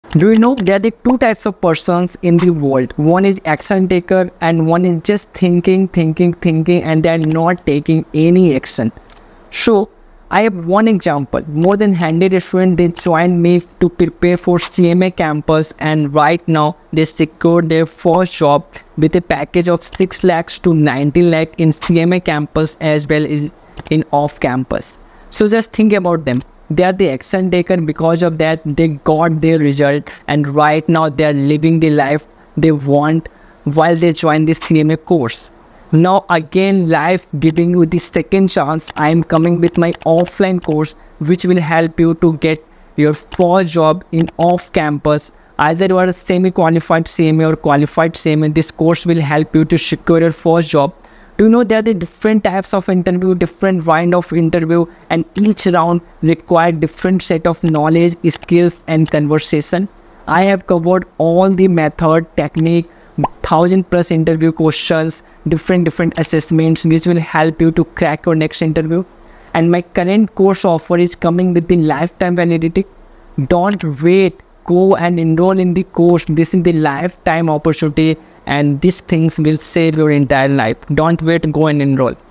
Do you know there are the two types of persons in the world? One is action taker and one is just thinking, and they are not taking any action. So I have one example. More than 100 students, they joined me to prepare for CMA campus, and right now they secured their first job with a package of 6 lakhs to 19 lakh in CMA campus as well as in off campus. So just think about them. They are the action taker. Because of that, they got their result, and right now they are living the life they want while they join this CMA course. Now again, life giving you the second chance. I am coming with my offline course which will help you to get your first job in off campus. Either you are a semi-qualified CMA or qualified CMA, this course will help you to secure your first job. Do you know there are the different types of interview, different round of interview, and each round require different set of knowledge, skills and conversation. I have covered all the method, technique, 1000+ interview questions, different assessments which will help you to crack your next interview. And my current course offer is coming with the lifetime validity. Don't wait, go and enroll in the course. This is the lifetime opportunity, and these things will save your entire life. Don't wait, go and enroll.